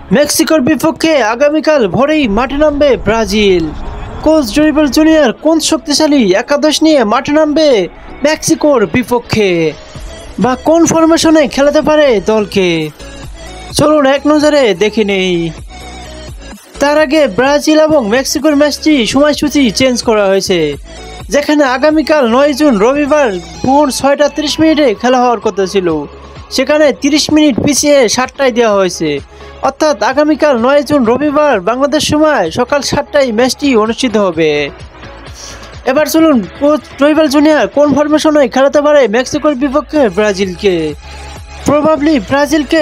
মেক্সিকোর বিপক্ষে আগামীকাল ভোরেই মাঠে নামবে ব্রাজিল। কোচ ডরিবল জুনিয়র কোন শক্তিশালী একাদশ নিয়ে মাঠে নামবে মেক্সিকোর বিপক্ষে, বা কোন ফরমেশনে খেলাতে পারে দলকে, চলুন এক নজরে দেখে নেই। তার আগে ব্রাজিল এবং মেক্সিকোর ম্যাচটি সময়সূচি চেঞ্জ করা হয়েছে, যেখানে আগামীকাল 9 জুন রবিবার ভোর 6টা 30 মিনিটে খেলা হওয়ার কথা ছিল, সেখানে 30 মিনিট পিছিয়ে 7টায় দেওয়া হয়েছে। অর্থাৎ আগামীকাল 9 জুন রবিবার বাংলাদেশ সময় সকাল 7টায় ম্যাচটি অনুষ্ঠিত হবে। এবার চলুন কোচ ডরিবল জুনিয়র কোন ফরমেশনে খেলাতে পারে মেক্সিকোর বিপক্ষে ব্রাজিলকে। প্রবাবলি ব্রাজিলকে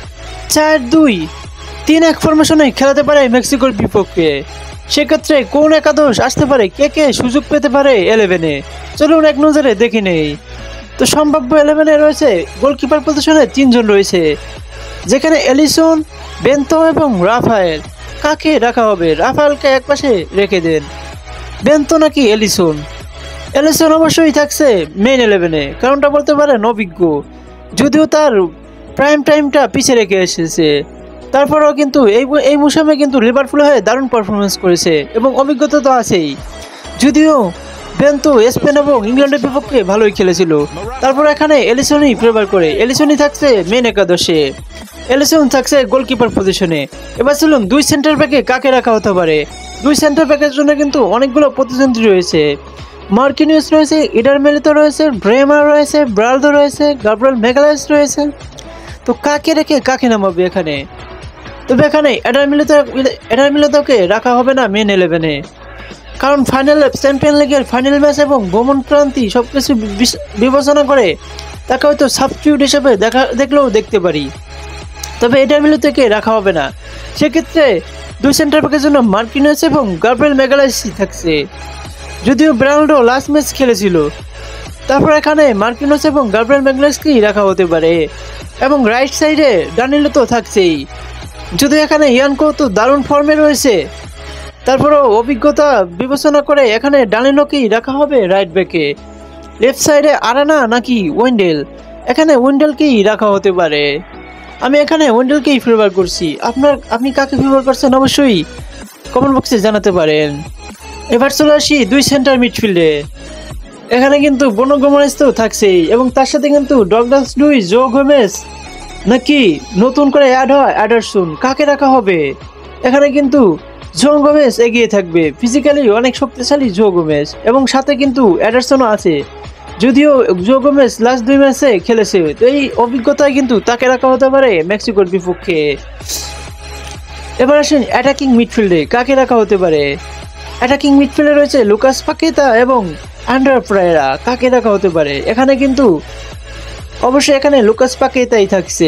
4-2-3-1 ফরমেশনে খেলাতে পারে মেক্সিকোর বিপক্ষে। সেক্ষেত্রে কোন একাদশ আসতে পারে, কে কে সুযোগ পেতে পারে 11-এ, চলুন এক নজরে দেখে নেই। তো সম্ভাব্য 11-এ রয়েছে গোলকিপার পজিশনে 3 জন রয়েছে, যেখানে এলিসন, বেন্তো এবং রাফায়েল। কাকে রাখা হবে? রাফায়েলকে একপাশে রেখে দেন, বেন্তো নাকি এলিসন? এলিসন অবশ্যই থাকছে মেইন 11-এ, কারণটা বলতে পারেন অভিজ্ঞ, যদিও তার প্রাইম টাইমটা পিছিয়ে রেখে এসেছে। তারপরেও কিন্তু এই মৌসুমে কিন্তু লিভারপুল হয়ে দারুণ পারফরমেন্স করেছে এবং অভিজ্ঞতা তো আছেই। যদিও বেন্তো স্পেন এবং ইংল্যান্ডের বিপক্ষে ভালোই খেলেছিল, তারপর এখানে এলিসনই ফেভার করে। এলিসনই থাকছে মেইন একাদশে, এলিসন থাকছে গোলকিপার পজিশনে। এবার চলুন 2 সেন্টার ব্যাকে কাকে রাখা হতে পারে। 2 সেন্টার ব্যাকের জন্য কিন্তু অনেকগুলো প্রতিদ্বন্দ্বী রয়েছে। মার্কিনিউস রয়েছে, ইডার মিলিতো রয়েছে, ব্রেমার রয়েছে, ব্রালদো রয়েছে, গাব্রিয়েল ম্যাগালাইস রয়েছে। তো কাকে রেখে কাকে নামাবে এখানে? তবে এখানে এডার মিলিতোকে রাখা হবে না মেন 11-এ, কারণ চ্যাম্পিয়ন লিগের ফাইনাল ম্যাচ এবং ভ্রমণ ক্রান্তি সবকিছু বিবেচনা করে তাকে হয়তো সাবস্টিটিউট হিসেবে দেখলেও দেখতে পারি। তবে এডার মিলিতোকে রাখা হবে না। সেক্ষেত্রে 2 সেন্টার ব্যাকের জন্য মার্কিনিউস এবং গাব্রিয়েল ম্যাগালাইস থাকছে, যদিও ব্রালদো লাস্ট ম্যাচ খেলেছিল। তারপর এখানে মার্কিনিউস এবং গাব্রিয়েল ম্যাগালাইসকেই রাখা হতে পারে, এবং রাইট সাইডে দানিলো তো থাকছেই, যদিও এখানে ইয়ানকো তো দারুণ ফর্মে রয়েছে। তারপরও অভিজ্ঞতা বিবেচনা করে এখানে দানিলোকেই রাখা হবে রাইট ব্যাকে। লেফট সাইডে আরানা নাকি ওয়েন্ডেল? এখানে ওয়েন্ডেলকেই রাখা হতে পারে। আমি এখানে ওয়েন্ডেলকেই ফেভার করছি। আপনি কাকে ফেভার করছেন অবশ্যই কমেন্ট বক্সে জানাতে পারেন। এবার চলে আসি 2 সেন্টার মিডফিল্ডে। এখানে কিন্তু ব্রুনো গোমেজ তো থাকছেই, এবং তার সাথে কিন্তু ডগলাস লুইস, জো গোমেজ নাকি নতুন করে অ্যাড হয় অ্যাডারসন। কাকে রাখা হবে? এখানে কিন্তু জো গোমেজ এগিয়ে থাকবে, ফিজিক্যালি অনেক শক্তিশালী জো গোমেজ, এবং সাথে কিন্তু অ্যাডারসনও আছে, যদিও জো গোমেজ লাস্ট 2 ম্যাচে খেলেছে। তো এই অভিজ্ঞতায় কিন্তু তাকে রাখা হতে পারে মেক্সিকোর বিপক্ষে। এবার আসেন অ্যাটাকিং মিডফিল্ডে কাকে রাখা হতে পারে। অ্যাটাকিং মিডফিল্ডে রয়েছে লুকাস পাকেতা এবং আন্ডার প্রায়রা। কাকে রাখা হতে পারে? এখানে কিন্তু অবশ্যই এখানে লুকাস পাকেতাই থাকছে,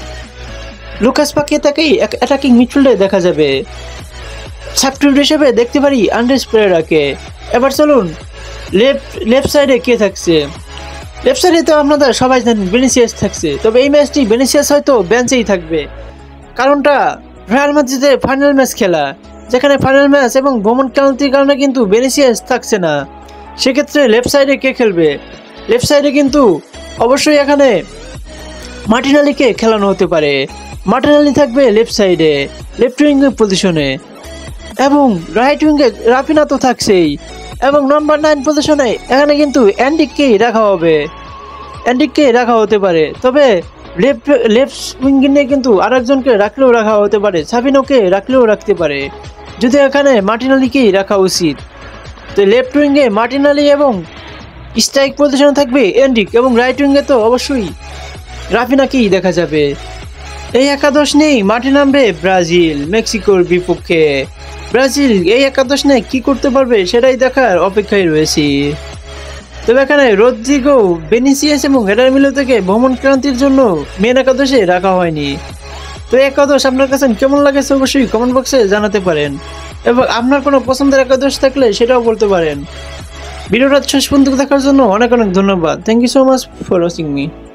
লুকাস পাকেতাকেই অ্যাটাকিং মিডফিল্ডে দেখা যাবে। সাবস্টিটিউট হিসেবে দেখতে পারি আন্ডার প্রায়রাকে। এবার চলুন লেফট সাইডে কে থাকছে। লেফট সাইডে তো আপনাদের সবাই জানেন ভিনিসিয়াস থাকছে, তবে এই ম্যাচটি ভিনিসিয়াস হয়তো বেঞ্চেই থাকবে, কারণটা রিয়াল মাদ্রিদের ফাইনাল ম্যাচ খেলা, যেখানে ফাইনাল ম্যাচ এবং ভ্রমণ ক্লান্তির কারণে কিন্তু ভিনিসিয়াস থাকছে না। সেক্ষেত্রে লেফট সাইডে কে খেলবে? লেফট সাইডে কিন্তু অবশ্যই এখানে মার্টিনেলিকে খেলানো হতে পারে। মার্টিনেলি থাকবে লেফট সাইডে, লেফট উইং পজিশনে, এবং রাইট উইংয়ে রাফিনা তো থাকছেই, এবং নাম্বার 9 পজিশনে এখানে কিন্তু অ্যান্ডিককেই রাখা হবে, অ্যান্ডিককে রাখা হতে পারে। তবে লেফট উইঙ্গে নিয়ে কিন্তু আরেকজনকে রাখলেও রাখা হতে পারে, সাবিনোকে রাখলেও রাখতে পারে, যদি এখানে মার্টিনেলিকেই রাখা উচিত। তো লেফট উইঙ্গে মার্টিনেলি এবং স্ট্রাইক পজিশনে থাকবে অ্যান্ডিক, এবং রাইট উইঙ্গে তো অবশ্যই রাফিনাকেই দেখা যাবে। এই একাদশ নেই মাঠে নামবে ব্রাজিল মেক্সিকোর বিপক্ষে। ব্রাজিল এই একাদশ নিয়ে কী করতে পারবে সেটাই দেখার অপেক্ষায় রয়েছি। তবে এখানে রদ্রিগো, ভিনিসিয়াস এবং এডার মিলিতোকে ভ্রমণ ক্রান্তির জন্য মেন একাদশে রাখা হয়নি। তো একাদশ আপনার কাছে কেমন লাগেছে অবশ্যই কমেন্ট বক্সে জানাতে পারেন, এবং আপনার কোনো পছন্দের একাদশ থাকলে সেটাও বলতে পারেন। ভিডিওটা শেষ পর্যন্ত দেখার জন্য অনেক অনেক ধন্যবাদ। Thank you so much for watching me.